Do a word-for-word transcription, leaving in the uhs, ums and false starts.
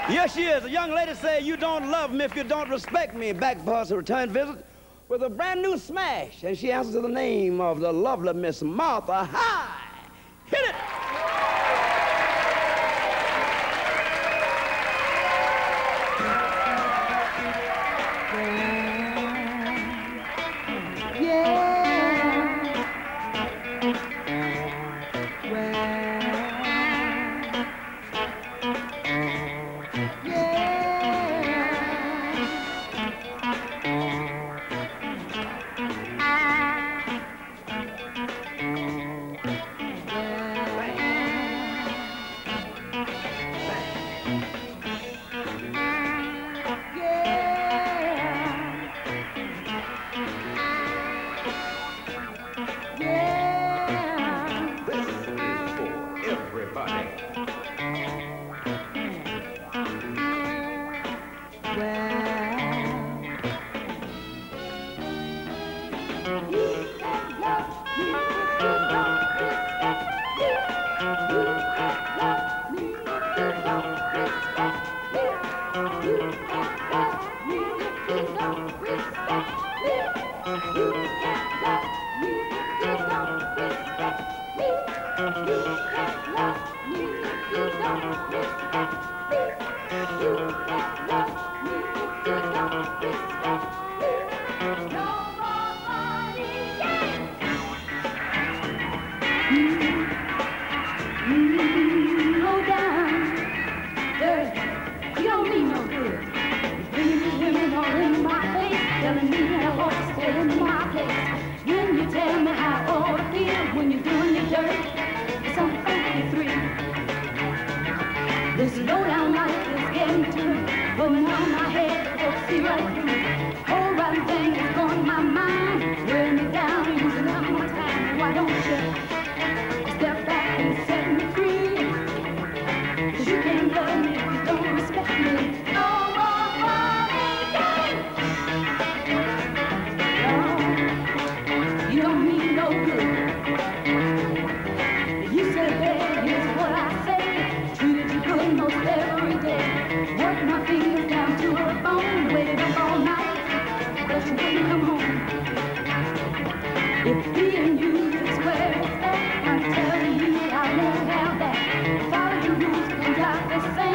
Yes, she is. A young lady say, you don't love me if you don't respect me. Back for us a return visit with a brand new smash. And she answers to the name of the lovely Miss Martha High. Hit it! This low-down life is getting to me, blowing on my head, I don't see right through me. Whole rotten thing is going my mind, wearing me down, using up my time. Why don't you step back and set me free? 'Cause you can't love me if you don't respect me. No more funny games. No, you don't mean no good. You say, baby, here's what I say. Treated you good most every day. Worked my fingers down to a bone. Waited up all night, but you wouldn't come home. If being you is where it's at, I'm telling you I'll never have that. Follow the rules, comes out the same.